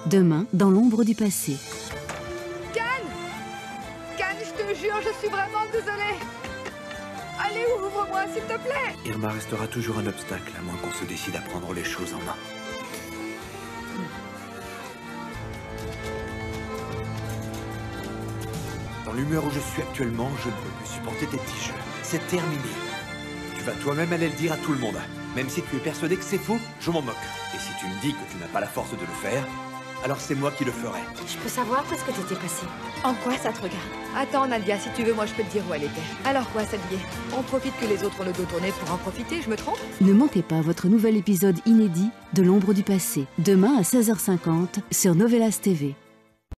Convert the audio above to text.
Demain, dans l'ombre du passé. Cannes, je te jure, je suis vraiment désolée. Allez, ouvre-moi, s'il te plaît. Irma restera toujours un obstacle, à moins qu'on se décide à prendre les choses en main. Dans l'humeur où je suis actuellement, je ne peux plus supporter tes petits jeux. C'est terminé. Tu vas toi-même aller le dire à tout le monde. Même si tu es persuadé que c'est faux, je m'en moque. Et si tu me dis que tu n'as pas la force de le faire, alors c'est moi qui le ferai. Je peux savoir où est-ce que t'étais passé? En quoi ça te regarde? Attends, Nadia, si tu veux, moi je peux te dire où elle était. Alors quoi, cette vieille? On profite que les autres ont le dos tourné pour en profiter, je me trompe? Ne manquez pas votre nouvel épisode inédit de l'ombre du passé. Demain à 16h50 sur Novelas TV.